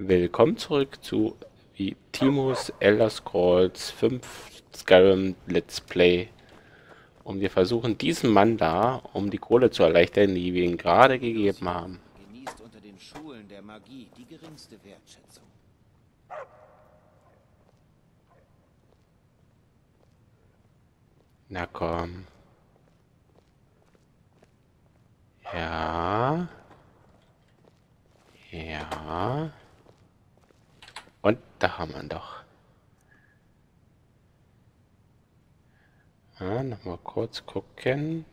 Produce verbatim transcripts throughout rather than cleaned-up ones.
Willkommen zurück zu wie Timus Elder Scrolls fünf Skyrim Let's Play. Und wir versuchen diesen Mann da, um die Kohle zu erleichtern, die wir ihm gerade gegeben haben. Genießt unter den Schulen der Magie die geringste Wertschätzung. Na komm. Ja. Ja. Und da haben wir ihn doch. Ja, nochmal kurz gucken.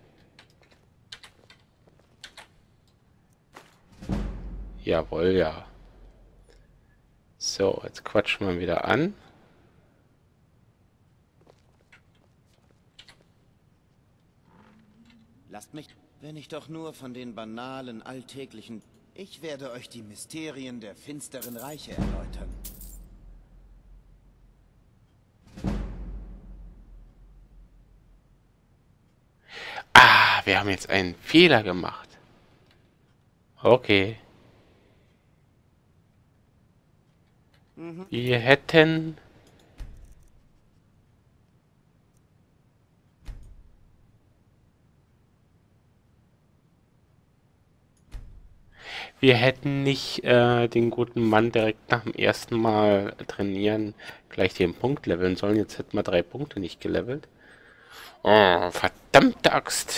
Jawohl, ja. So, jetzt quatschen wir wieder an. Lasst mich, wenn ich doch nur von den banalen, alltäglichen... Ich werde euch die Mysterien der finsteren Reiche erläutern. Ah, wir haben jetzt einen Fehler gemacht. Okay. Mhm. Wir hätten... Wir hätten nicht äh, den guten Mann direkt nach dem ersten Mal trainieren gleich den Punkt leveln sollen. Jetzt hätten wir drei Punkte nicht gelevelt. Oh, verdammte Axt.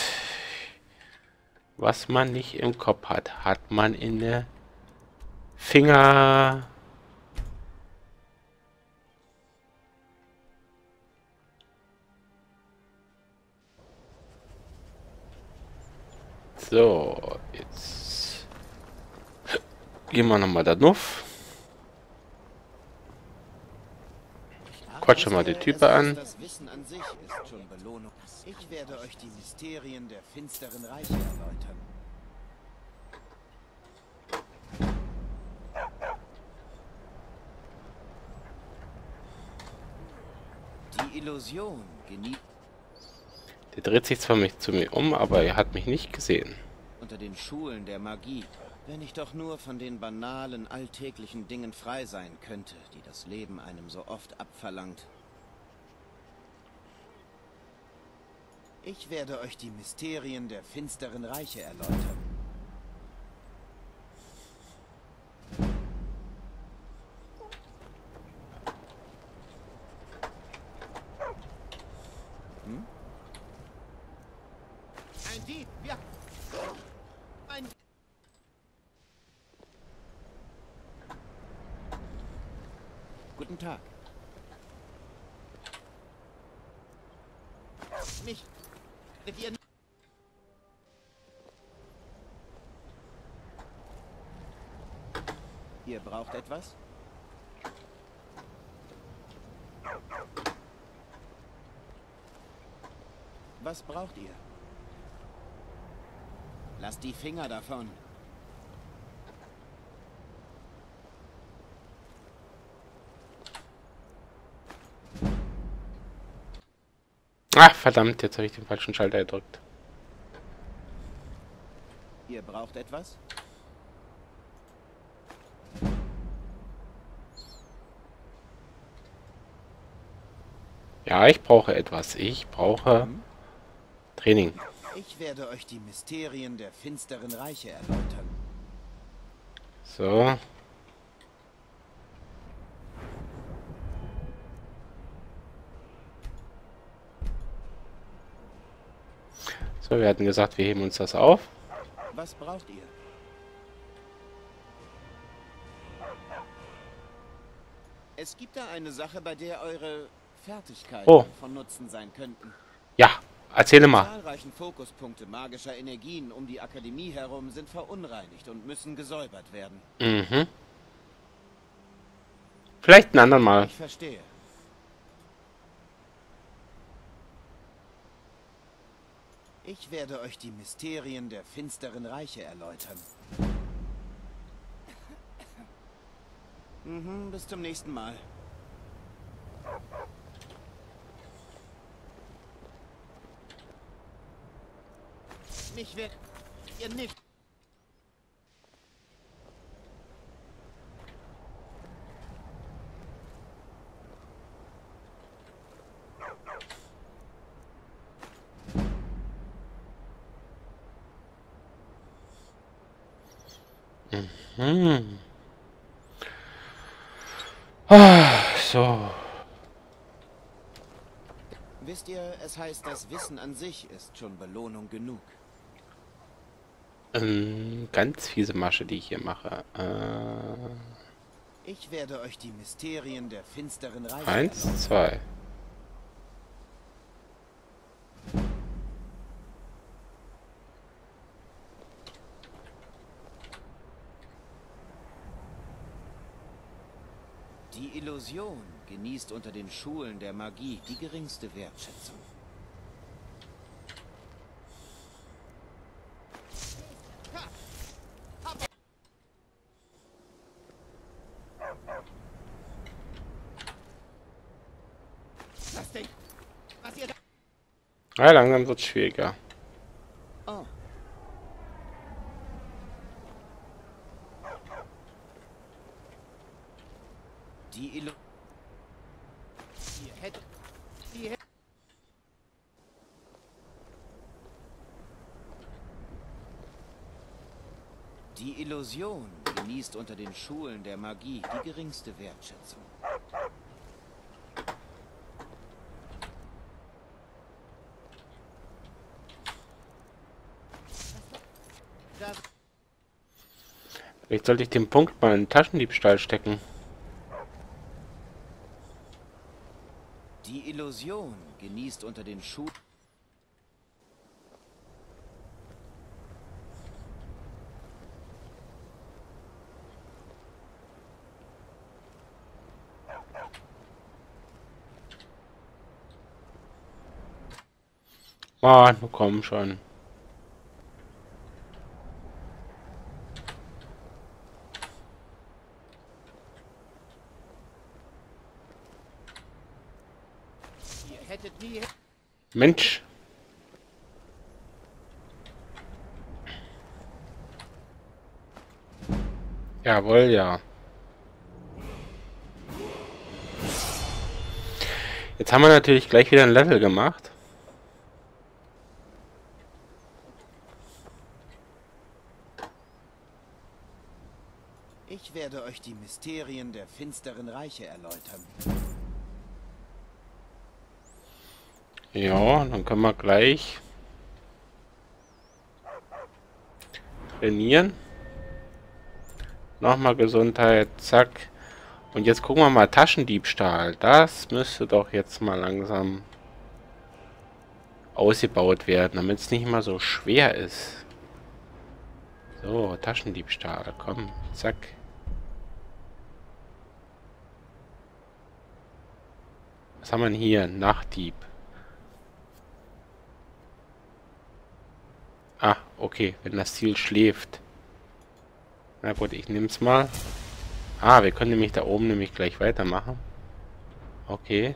Was man nicht im Kopf hat, hat man in der Finger. So, jetzt gehen wir nochmal da drauf. Quatschen mal die Typen an. Das Wissen an sich ist schon Belohnung. Ich werde euch die Mysterien der finsteren Reiche erläutern. Die Illusion genießt Der dreht sich zwar mich zu mir um, aber er hat mich nicht gesehen. unter den Schulen der Magie. Wenn ich doch nur von den banalen, alltäglichen Dingen frei sein könnte, die das Leben einem so oft abverlangt. Ich werde euch die Mysterien der finsteren Reiche erläutern. Hm? Ein Dieb! Ja! Ein Guten Tag. Mich. Mit ihr. Ihr braucht etwas? Was braucht ihr? Lasst die Finger davon. Ach, verdammt, jetzt habe ich den falschen Schalter gedrückt. Ihr braucht etwas? Ja, ich brauche etwas. Ich brauche Hm? Training. Ich werde euch die Mysterien der finsteren Reiche erläutern. So. So, wir hatten gesagt, wir heben uns das auf. Was braucht ihr? Es gibt da eine Sache, bei der eure Fertigkeiten Oh. von Nutzen sein könnten. Ja, erzähle Die mal. zahlreichen Fokuspunkte magischer Energien um die Akademie herum sind verunreinigt und müssen gesäubert werden. Mhm. Vielleicht ein anderen Mal. Ich verstehe. Ich werde euch die Mysterien der finsteren Reiche erläutern. Mhm, bis zum nächsten Mal. Mich wird ihr nicht. Hm. Ah, so. Wisst ihr, es heißt, das Wissen an sich ist schon Belohnung genug. Ähm, ganz fiese Masche, die ich hier mache. Äh, Ich werde euch die Mysterien der finsteren Reiche eins, erläutern. zwei. Die Illusion genießt unter den Schulen der Magie die geringste Wertschätzung. Das Ding, was ihr da... Ja, langsam wird es schwieriger. Oh. Die Illusion... Ihr hättet... Die hättet... Die Illusion genießt unter den Schulen der Magie die geringste Wertschätzung. Das Vielleicht sollte ich den Punkt mal in den Taschendiebstahl stecken. Die Illusion genießt unter den Schulen... Ah, nu komm schon. Ihr hättet nie... Mensch. Jawohl, ja. Jetzt haben wir natürlich gleich wieder ein Level gemacht. Ich werde euch die Mysterien der finsteren Reiche erläutern. Ja, dann können wir gleich trainieren. Nochmal Gesundheit, zack. Und jetzt gucken wir mal Taschendiebstahl. Das müsste doch jetzt mal langsam ausgebaut werden, damit es nicht immer so schwer ist. So, Taschendiebstahl, komm, zack. Was haben wir denn hier? Nachtdieb. Ah, okay, wenn das Ziel schläft. Na gut, ich nehme es mal. Ah, wir können nämlich da oben nämlich gleich weitermachen. Okay.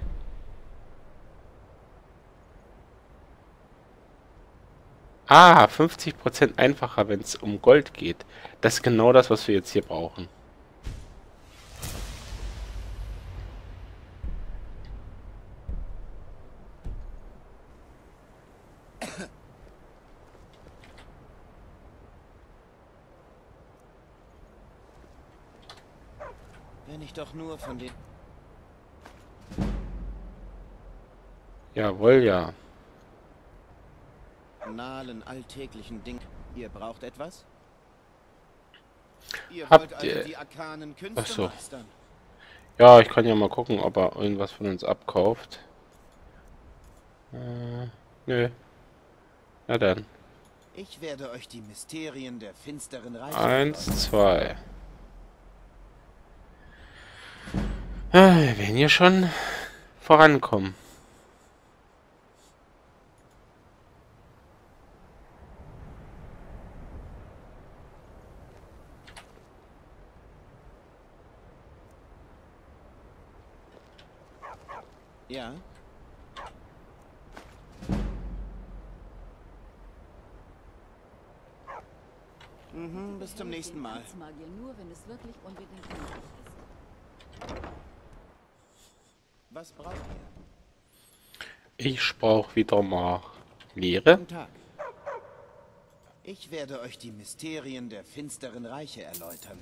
Ah, fünfzig Prozent einfacher, wenn es um Gold geht. Das ist genau das, was wir jetzt hier brauchen. Wenn ich doch nur von den... Jawohl, ja. banalen, alltäglichen Dingen... Ihr braucht etwas? Ihr Habt wollt also ihr- die arkanen Ach Künste so. meistern? Ja, ich kann ja mal gucken, ob er irgendwas von uns abkauft. Äh, nö. Na dann. Ich werde euch die Mysterien der finsteren Reiche Eins, erläutern. zwei. Ah, wir werden hier schon vorankommen. Ja? Mhm, bis zum nächsten Mal. Magier nur, wenn es wirklich unbedingt nötig ist. Was braucht ihr? Ich brauche wieder mal Leere. Guten Tag. Ich werde euch die Mysterien der finsteren Reiche erläutern.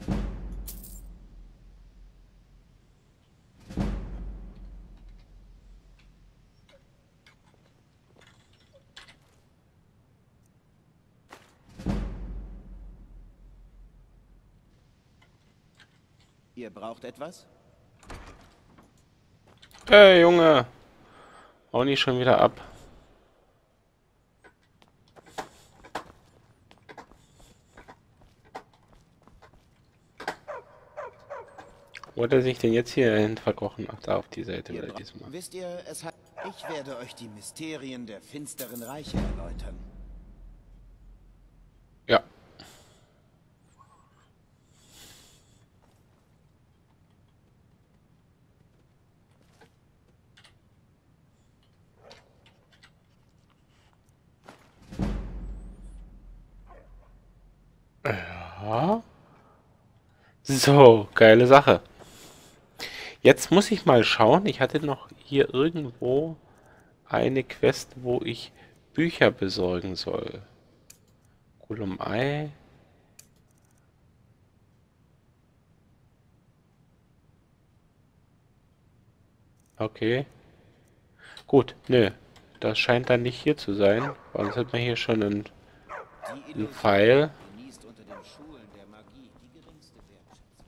Ihr braucht etwas? Hey, Junge! Hau nicht schon wieder ab. Wo hat er sich denn jetzt hier hin verkrochen? Ach, da auf die Seite Ihr wieder bra- diesmal. Wisst ihr, es hat... Ich werde euch die Mysterien der finsteren Reiche erläutern. Ja. Ja. So, geile Sache. Jetzt muss ich mal schauen. Ich hatte noch hier irgendwo eine Quest, wo ich Bücher besorgen soll. Golem Ei. Okay. Gut, nö. Das scheint dann nicht hier zu sein. Weil sonst hat man hier schon einen, Die einen Pfeil. genießt unter den Schulen der Magie die geringste Wertschätzung.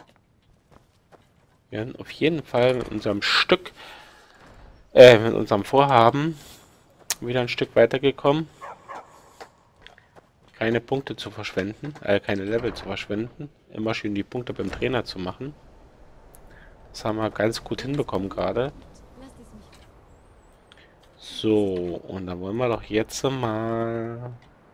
Wir werden auf jeden Fall mit unserem Stück, äh, mit unserem Vorhaben wieder ein Stück weitergekommen. Keine Punkte zu verschwenden, äh, keine Level zu verschwenden. Immer schön die Punkte beim Trainer zu machen. Das haben wir ganz gut hinbekommen gerade. Lasst es mich. So, und dann wollen wir doch jetzt mal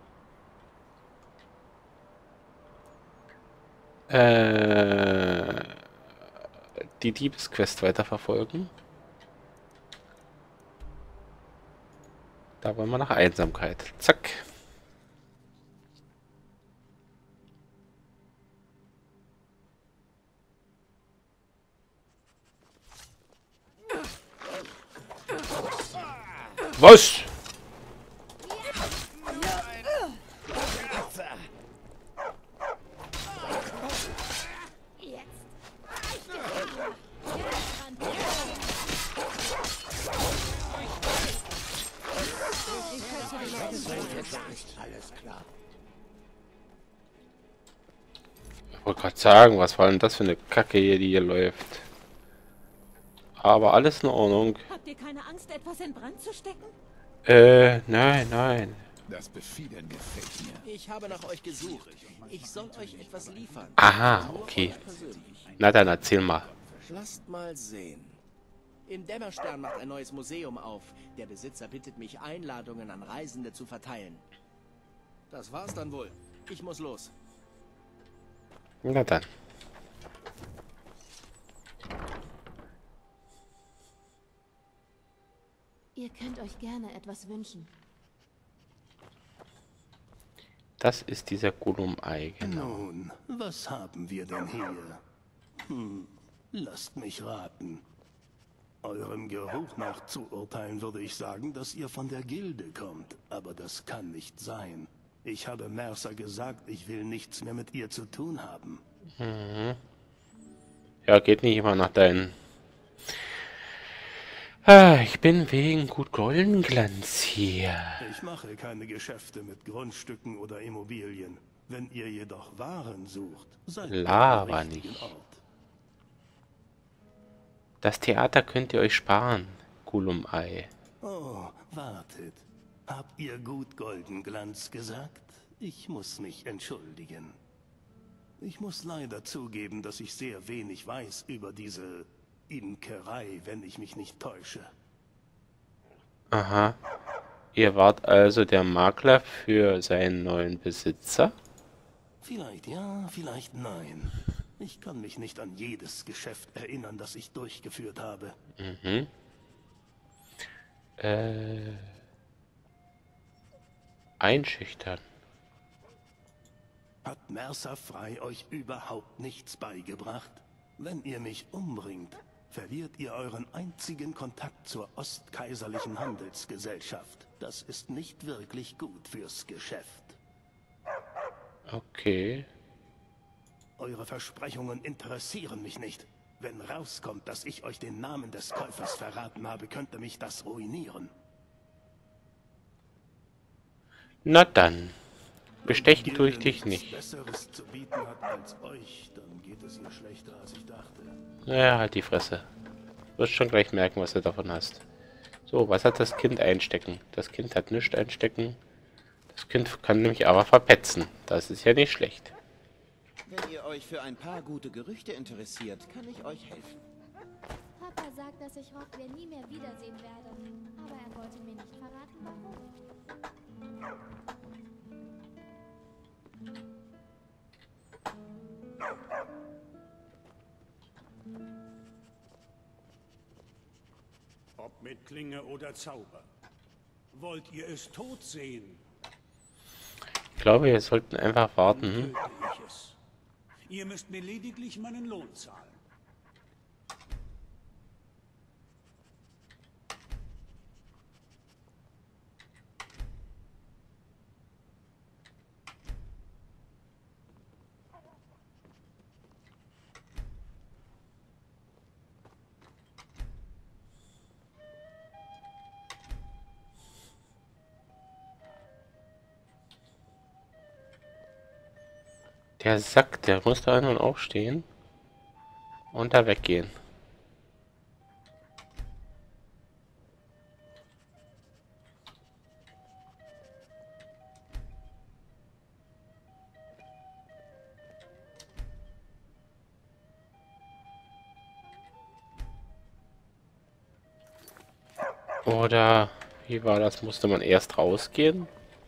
äh, die Diebesquest weiterverfolgen. Da wollen wir nach Einsamkeit. Zack. Was? Jetzt. Ich wollte gerade sagen, was war denn das für eine Kacke hier, die hier läuft. Aber alles in Ordnung. Habt ihr keine Angst, etwas in Brand zu stecken? Äh, nein, nein. Das Befiedern gefällt mir. Ich habe nach euch gesucht. Ich soll euch etwas liefern. Aha, okay. Na dann erzähl mal. Lasst mal sehen. Im Dämmerstern macht ein neues Museum auf. Der Besitzer bittet mich, Einladungen an Reisende zu verteilen. Das war's dann wohl. Ich muss los. Na dann. Ihr könnt euch gerne etwas wünschen. Das ist dieser Golem-Ei, genau. Nun, was haben wir denn hier? Hm, lasst mich raten. Eurem Geruch nach zu urteilen würde ich sagen, dass ihr von der Gilde kommt. Aber das kann nicht sein. Ich habe Mercer gesagt, ich will nichts mehr mit ihr zu tun haben. Ja, geht nicht immer nach deinen... Ah, ich bin wegen gut Goldenglanz hier. Ich mache keine Geschäfte mit Grundstücken oder Immobilien. Wenn ihr jedoch Waren sucht, seid ihr Laber am richtigen nicht. Ort. Das Theater könnt ihr euch sparen, Golem-Ei. Oh, wartet. Habt ihr gut Goldenglanz gesagt? Ich muss mich entschuldigen. Ich muss leider zugeben, dass ich sehr wenig weiß über diese Imkerei, wenn ich mich nicht täusche. Aha. Ihr wart also der Makler für seinen neuen Besitzer? Vielleicht ja, vielleicht nein. Ich kann mich nicht an jedes Geschäft erinnern, das ich durchgeführt habe. Mhm. Äh... Einschüchtern. Hat Mercer Frei euch überhaupt nichts beigebracht? Wenn ihr mich umbringt, verliert ihr euren einzigen Kontakt zur Ostkaiserlichen Handelsgesellschaft. Das ist nicht wirklich gut fürs Geschäft. Okay. Eure Versprechungen interessieren mich nicht. Wenn rauskommt, dass ich euch den Namen des Käufers verraten habe, könnte mich das ruinieren. Na dann. Wenn Bestechen die tue ich Gilde dich nichts nicht. Besseres zu bieten hat als euch, dann geht es ihr schlechter, als ich dachte. Naja, halt die Fresse. Du wirst schon gleich merken, was du davon hast. So, was hat das Kind einstecken? Das Kind hat nichts einstecken. Das Kind kann nämlich aber verpetzen. Das ist ja nicht schlecht. Wenn ihr euch für ein paar gute Gerüchte interessiert, kann ich euch helfen. Papa sagt, dass ich Rockwell nie mehr wiedersehen werde. Aber er wollte mir nicht verraten, warum. Ob mit Klinge oder Zauber. Wollt ihr es tot sehen? Ich glaube, wir sollten einfach Dann warten. töte ich es. Ihr müsst mir lediglich meinen Lohn zahlen. Der Sack, der muss da nun aufstehen und da weggehen. Oder wie war das? Musste man erst rausgehen?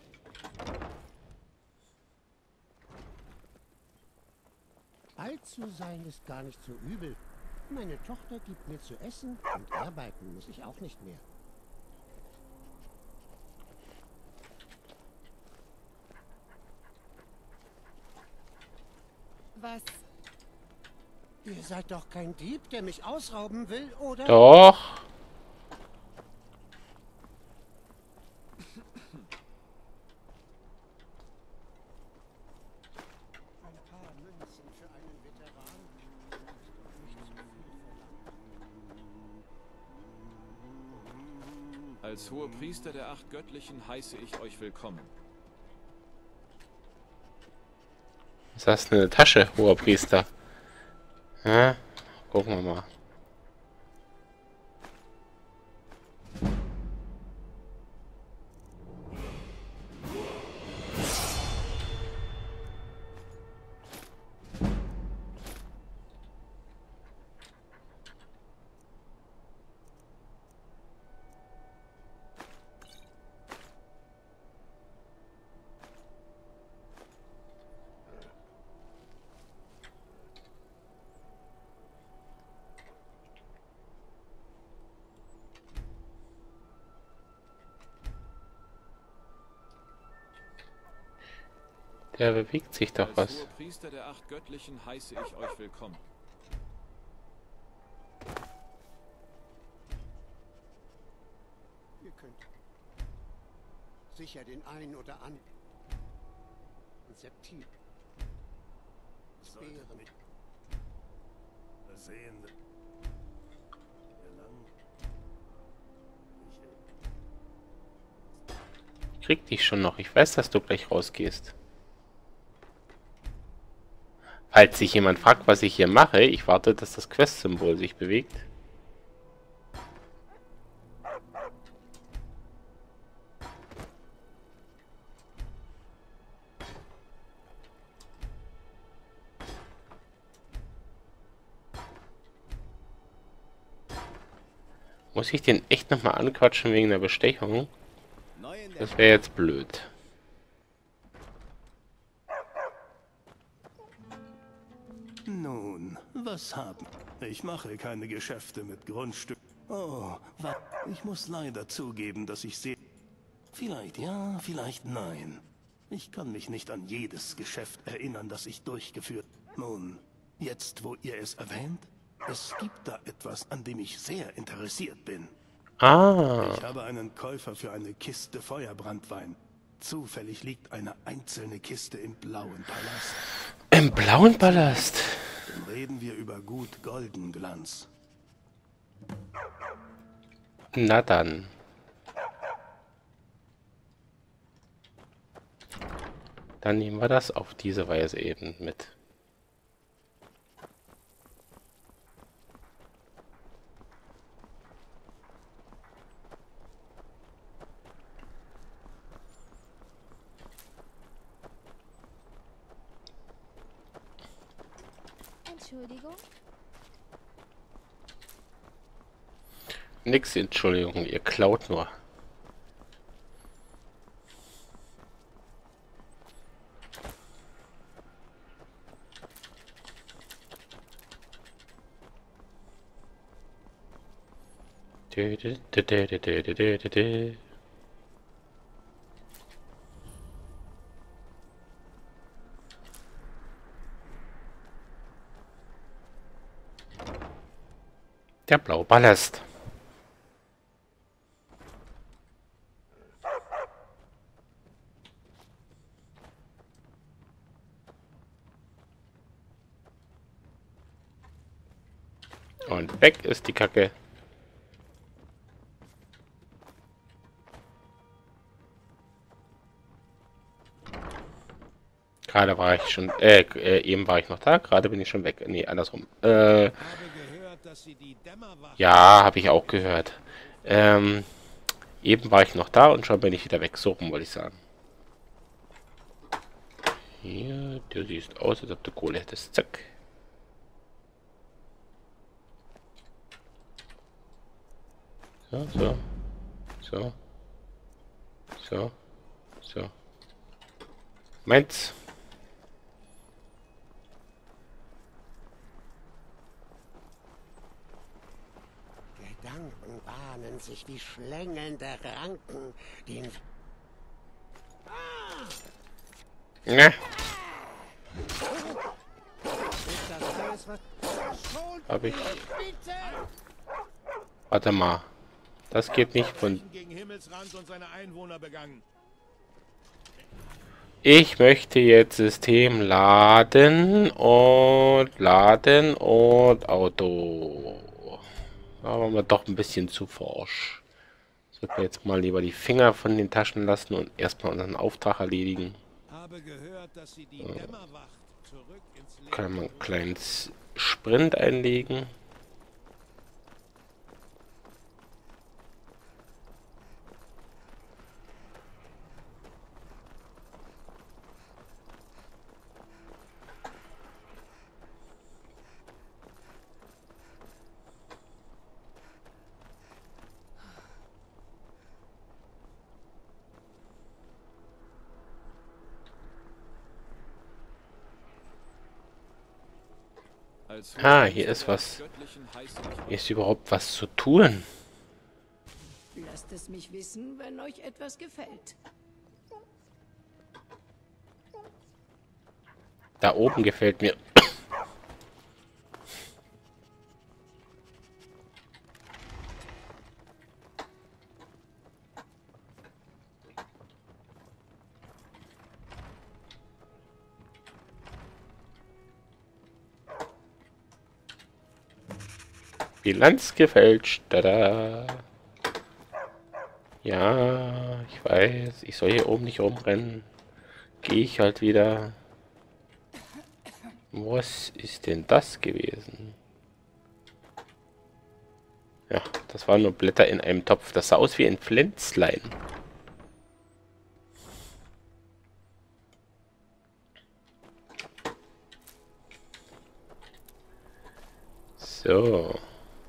Alt zu sein ist gar nicht so übel. Meine Tochter gibt mir zu essen und arbeiten muss ich auch nicht mehr. Was? Ihr seid doch kein Dieb, der mich ausrauben will, oder? Doch. Ein paar Münzen für einen Veteran ist doch nicht zu viel verlangt. Als Hohepriester der acht Göttlichen heiße ich euch willkommen. Was hast du in der Tasche, hoher Priester? Ja, gucken wir mal. Der bewegt sich doch Als was. Hohepriester der acht Göttlichen heiße ich euch willkommen. Ihr könnt sicher den einen oder anderen Septil. Sollte mich Sehende. Gelang. Ich Ich krieg dich schon noch. Ich weiß, dass du gleich rausgehst. Falls sich jemand fragt, was ich hier mache, ich warte, dass das Quest-Symbol sich bewegt. Muss ich den echt nochmal anquatschen wegen der Bestechung? Neu in der Das wäre jetzt blöd. Nun, was haben? Ich mache keine Geschäfte mit Grundstück. Oh, wa ich muss leider zugeben, dass ich sehe. Vielleicht ja, vielleicht nein. Ich kann mich nicht an jedes Geschäft erinnern, das ich durchgeführt. Nun, jetzt wo ihr es erwähnt, es gibt da etwas, an dem ich sehr interessiert bin. Ah, Ich habe einen Käufer für eine Kiste Feuerbrandwein. Zufällig liegt eine einzelne Kiste im blauen Palast. Im blauen Palast? Dann reden wir über gut Goldenglanz. Na dann. Dann nehmen wir das auf diese Weise eben mit. Entschuldigung? Nix, Entschuldigung, ihr klaut nur. Dö, dö, dö, dö, dö, dö, dö, dö, dö. Der blaue Ballast. Und weg ist die Kacke. Gerade war ich schon, äh, äh, eben war ich noch da, gerade bin ich schon weg. Nee, andersrum. Äh, ja, habe ich auch gehört. Ähm, eben war ich noch da und schon bin ich wieder weg. So rum wollte ich sagen. Hier, du siehst aus, als ob du Kohle hättest. Zack. So, so. So. So. So. Meins. Gedanken bahnen sich wie Schlängeln der Ranken, die in... Ne. Hab ich. Warte mal. Das geht nicht von... Ich möchte jetzt System laden und laden und Auto. Da waren wir doch ein bisschen zu forsch. Sollten wir jetzt mal lieber die Finger von den Taschen lassen und erstmal unseren Auftrag erledigen. Kann man einen kleinen Sprint einlegen. Ah, hier ist was. Hier ist überhaupt was zu tun. Lasst es mich wissen, wenn euch etwas gefällt. Da oben gefällt mir. Bilanz gefälscht. Tada. Ja, ich weiß. Ich soll hier oben nicht rumrennen. Gehe ich halt wieder. Was ist denn das gewesen? Ja, das waren nur Blätter in einem Topf. Das sah aus wie ein Pflänzlein. So.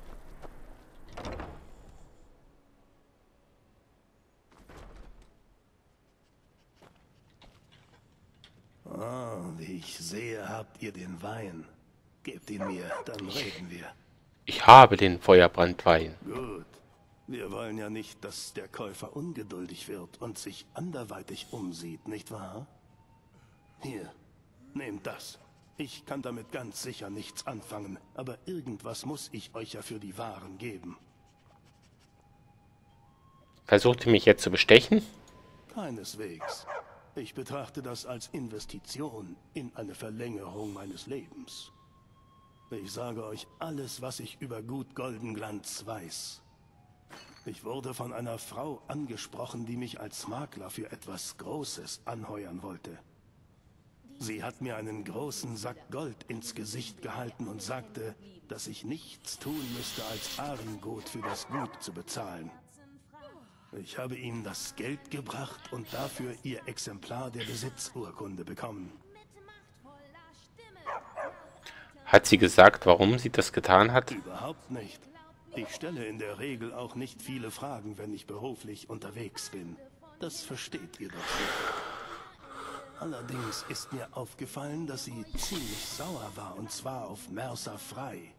Ah, wie ich sehe, habt ihr den Wein. Gebt ihn mir, dann reden wir. Ich habe den Feuerbrandwein. Gut. Wir wollen ja nicht, dass der Käufer ungeduldig wird und sich anderweitig umsieht, nicht wahr? Hier, nehmt das. Ich kann damit ganz sicher nichts anfangen, aber irgendwas muss ich euch ja für die Waren geben. Versucht ihr mich jetzt zu bestechen? Keineswegs. Ich betrachte das als Investition in eine Verlängerung meines Lebens. Ich sage euch alles, was ich über Gut Goldenglanz weiß. Ich wurde von einer Frau angesprochen, die mich als Makler für etwas Großes anheuern wollte. Sie hat mir einen großen Sack Gold ins Gesicht gehalten und sagte, dass ich nichts tun müsste, als Arengut für das Gut zu bezahlen. Ich habe ihnen das Geld gebracht und dafür ihr Exemplar der Besitzurkunde bekommen. Hat sie gesagt, warum sie das getan hat? Überhaupt nicht. Ich stelle in der Regel auch nicht viele Fragen, wenn ich beruflich unterwegs bin. Das versteht ihr doch nicht. Allerdings ist mir aufgefallen, dass sie ziemlich sauer war, und zwar auf Mercer Frey.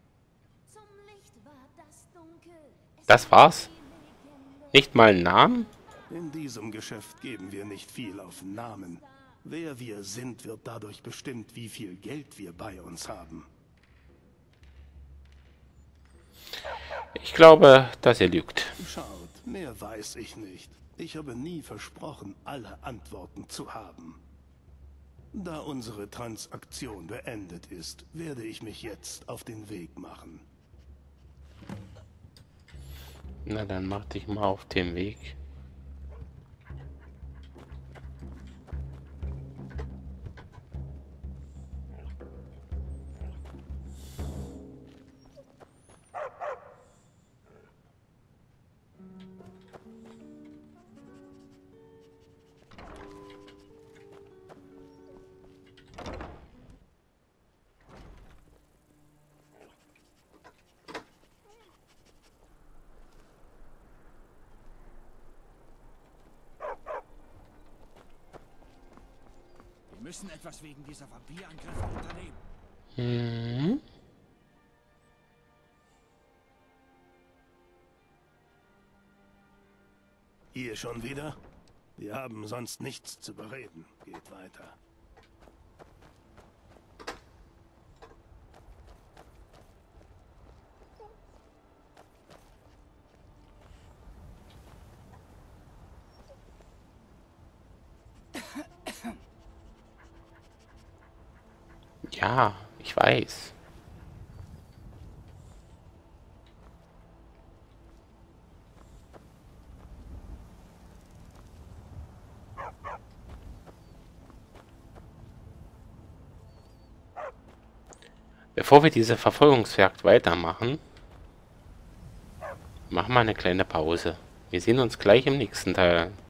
Das war's? Nicht mal einen Namen? In diesem Geschäft geben wir nicht viel auf Namen. Wer wir sind, wird dadurch bestimmt, wie viel Geld wir bei uns haben. Ich glaube, dass ihr lügt. Schaut, mehr weiß ich nicht. Ich habe nie versprochen, alle Antworten zu haben. Da unsere Transaktion beendet ist, werde ich mich jetzt auf den Weg machen. Na, dann mach dich mal auf den Weg. Wir müssen etwas wegen dieser Vampirangriffe unternehmen. Hm. Ihr schon wieder? Wir haben sonst nichts zu bereden. Geht weiter. Ja, ich weiß. Bevor wir diese Verfolgungsjagd weitermachen, machen wir eine kleine Pause. Wir sehen uns gleich im nächsten Teil.